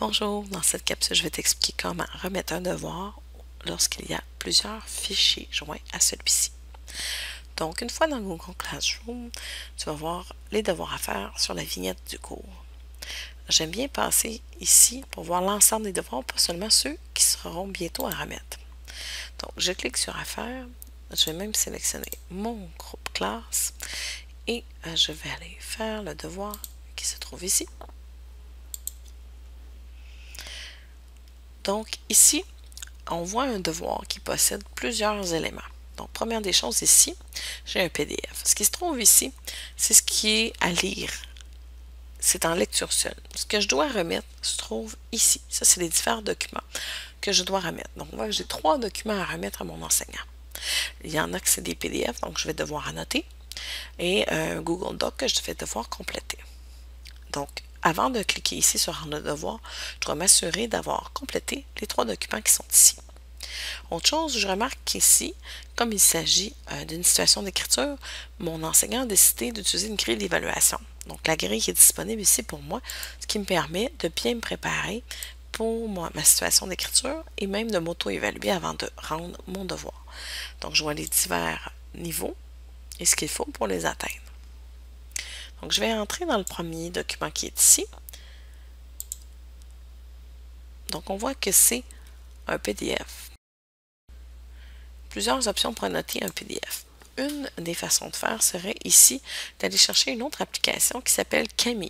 Bonjour, dans cette capsule, je vais t'expliquer comment remettre un devoir lorsqu'il y a plusieurs fichiers joints à celui-ci. Donc, une fois dans Google Classroom, tu vas voir les devoirs à faire sur la vignette du cours. J'aime bien passer ici pour voir l'ensemble des devoirs, pas seulement ceux qui seront bientôt à remettre. Donc, je clique sur Affaires, je vais même sélectionner mon groupe classe et je vais aller faire le devoir qui se trouve ici. Donc, ici, on voit un devoir qui possède plusieurs éléments. Donc, première des choses ici, j'ai un PDF. Ce qui se trouve ici, c'est ce qui est à lire. C'est en lecture seule. Ce que je dois remettre se trouve ici. Ça, c'est les différents documents que je dois remettre. Donc, on voit que j'ai 3 documents à remettre à mon enseignant. Il y en a que c'est des PDF, donc je vais devoir annoter, et un Google Doc que je vais devoir compléter. Donc, avant de cliquer ici sur Rendre le devoir, je dois m'assurer d'avoir complété les 3 documents qui sont ici. Autre chose, je remarque qu'ici, comme il s'agit d'une situation d'écriture, mon enseignant a décidé d'utiliser une grille d'évaluation. Donc, la grille qui est disponible ici pour moi, ce qui me permet de bien me préparer pour ma situation d'écriture et même de m'auto-évaluer avant de rendre mon devoir. Donc, je vois les divers niveaux et ce qu'il faut pour les atteindre. Donc, je vais entrer dans le premier document qui est ici. Donc, on voit que c'est un PDF. Plusieurs options pour annoter un PDF. Une des façons de faire serait ici d'aller chercher une autre application qui s'appelle Kami.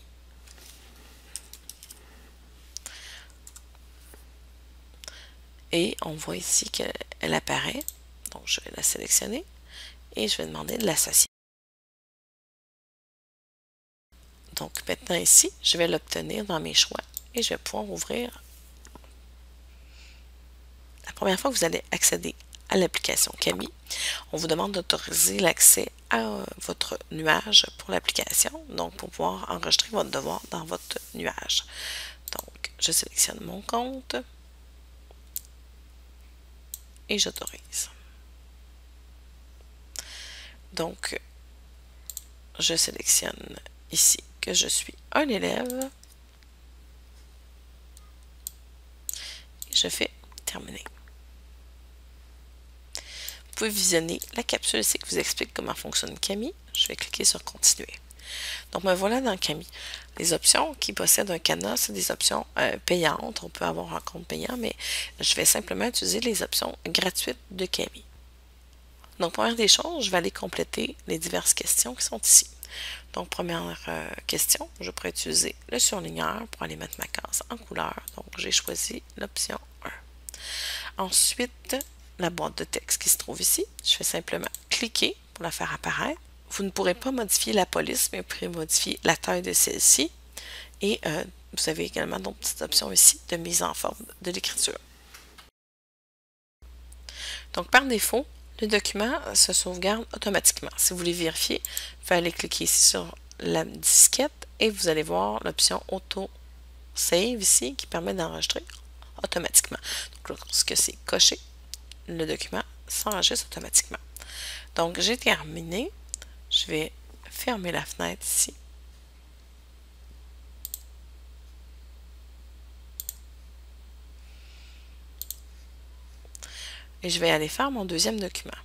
Et on voit ici qu'elle apparaît. Donc, je vais la sélectionner et je vais demander de l'associer. Donc, maintenant ici, je vais l'obtenir dans mes choix et je vais pouvoir ouvrir. La première fois que vous allez accéder à l'application Kami, on vous demande d'autoriser l'accès à votre nuage pour l'application, donc pour pouvoir enregistrer votre devoir dans votre nuage. Donc, je sélectionne mon compte et j'autorise. Donc, je sélectionne ici que je suis un élève et je fais terminer. Vous pouvez visionner la capsule ici qui vous explique comment fonctionne Kami. Je vais cliquer sur continuer. Donc, me voilà dans Kami. Les options qui possèdent un cadenas, c'est des options payantes. On peut avoir un compte payant, mais je vais simplement utiliser les options gratuites de Kami. Donc, première des choses, je vais aller compléter les diverses questions qui sont ici. Donc, première question, je pourrais utiliser le surligneur pour aller mettre ma case en couleur. Donc, j'ai choisi l'option 1. Ensuite, la boîte de texte qui se trouve ici, je vais simplement cliquer pour la faire apparaître. Vous ne pourrez pas modifier la police, mais vous pourrez modifier la taille de celle-ci. Et vous avez également d'autres petites options ici de mise en forme de l'écriture. Donc, par défaut, le document se sauvegarde automatiquement. Si vous voulez vérifier, vous allez cliquer ici sur la disquette et vous allez voir l'option Auto Save ici qui permet d'enregistrer automatiquement. Donc, lorsque c'est coché, le document s'enregistre automatiquement. Donc, j'ai terminé. Je vais fermer la fenêtre ici. Et je vais aller faire mon deuxième document.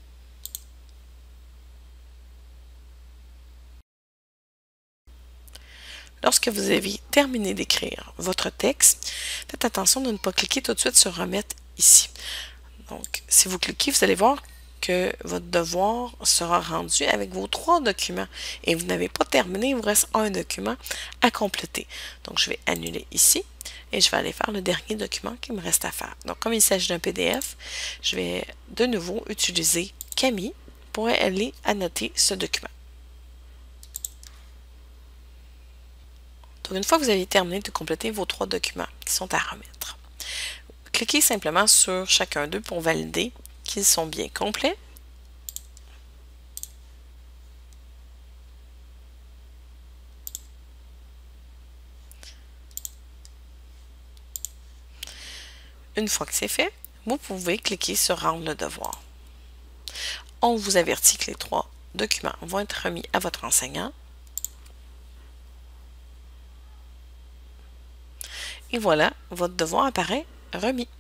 Lorsque vous avez terminé d'écrire votre texte, faites attention de ne pas cliquer tout de suite sur Remettre ici. Donc, si vous cliquez, vous allez voir que votre devoir sera rendu avec vos 3 documents et vous n'avez pas terminé, il vous reste un document à compléter. Donc, je vais annuler ici et je vais aller faire le dernier document qui me reste à faire. Donc, comme il s'agit d'un PDF, je vais de nouveau utiliser Kami pour aller annoter ce document. Donc, une fois que vous avez terminé de compléter vos 3 documents qui sont à remettre, cliquez simplement sur chacun d'eux pour valider qu'ils sont bien complets. Une fois que c'est fait, vous pouvez cliquer sur Rendre le devoir. On vous avertit que les 3 documents vont être remis à votre enseignant. Et voilà, votre devoir apparaît remis.